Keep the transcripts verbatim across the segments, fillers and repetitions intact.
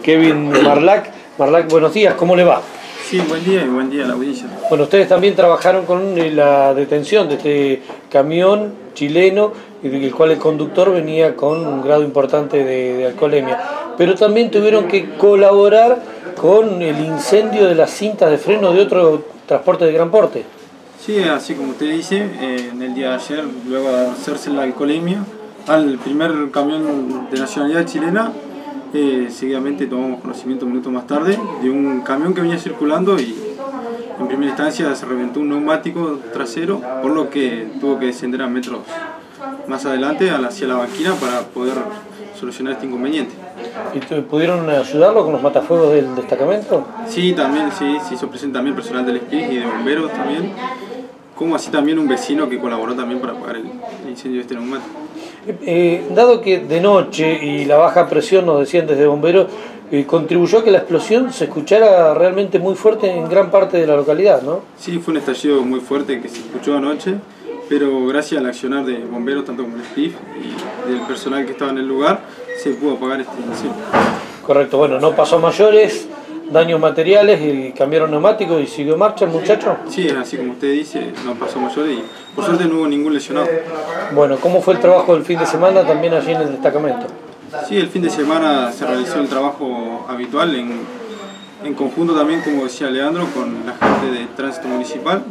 Kevin Marlac. Marlac, buenos días, ¿cómo le va? Sí, buen día y buen día a la audiencia. Bueno, ustedes también trabajaron con la detención de este camión chileno, el cual el conductor venía con un grado importante de, de alcoholemia, pero también tuvieron que colaborar con el incendio de las cintas de freno de otro transporte de gran porte. Sí, así como usted dice, eh, en el día de ayer, luego de hacerse la alcoholemia al primer camión de nacionalidad chilena, eh, seguidamente tomamos conocimiento minutos más tarde de un camión que venía circulando y en primera instancia se reventó un neumático trasero, por lo que tuvo que descender a metros más adelante hacia la banquina para poder solucionar este inconveniente. ¿Y pudieron ayudarlo con los matafuegos del destacamento? Sí, también sí, se hizo presente también personal del S P I C y de bomberos también, como así también un vecino que colaboró también para apagar el, el incendio de este neumático. Eh, dado que de noche y la baja presión, nos decían desde bomberos, eh, contribuyó a que la explosión se escuchara realmente muy fuerte en gran parte de la localidad, ¿no? Sí, fue un estallido muy fuerte que se escuchó anoche, pero gracias al accionar de bomberos, tanto como el S P I F y del personal que estaba en el lugar, se pudo apagar este incendio. Correcto, bueno, no pasó mayores daños materiales y cambiaron neumáticos y siguió marcha el muchacho. Sí, así como usted dice, no pasó mayores y por suerte no hubo ningún lesionado. Bueno, ¿cómo fue el trabajo del fin de semana también allí en el destacamento? Sí, el fin de semana se realizó el trabajo habitual en, en conjunto también, como decía Leandro, con la gente de tránsito municipal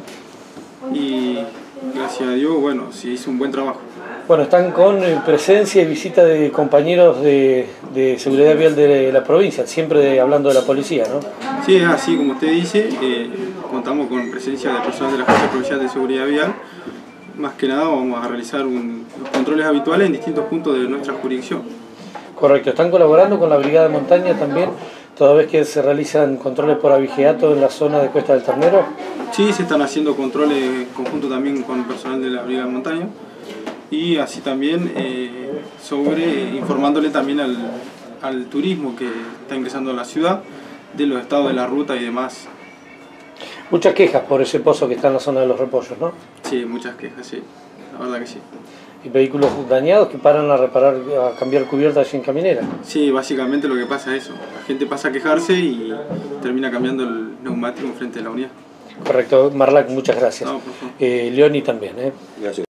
y gracias a Dios, bueno, se hizo un buen trabajo. Bueno, están con presencia y visita de compañeros de, de seguridad vial de la provincia, siempre de, hablando de la policía, ¿no? Sí, es así como usted dice, eh, contamos con presencia de personal de la Agencia Provincial de Seguridad Vial. Más que nada vamos a realizar un, controles habituales en distintos puntos de nuestra jurisdicción. Correcto, ¿están colaborando con la Brigada de Montaña también, toda vez que se realizan controles por abigeato en la zona de Cuesta del Ternero? Sí, se están haciendo controles conjuntos también con personal de la Brigada de Montaña. Y así también eh, sobre informándole también al, al turismo que está ingresando a la ciudad de los estados de la ruta y demás. Muchas quejas por ese pozo que está en la zona de los repollos, ¿no? Sí, muchas quejas, sí, la verdad que sí. ¿Y vehículos dañados que paran a reparar, a cambiar cubiertas en caminera? Sí, básicamente lo que pasa es eso, la gente pasa a quejarse y termina cambiando el neumático enfrente de la unidad. Correcto, Marlac, muchas gracias. No, por favor. Eh, Leoni también, ¿eh? Gracias.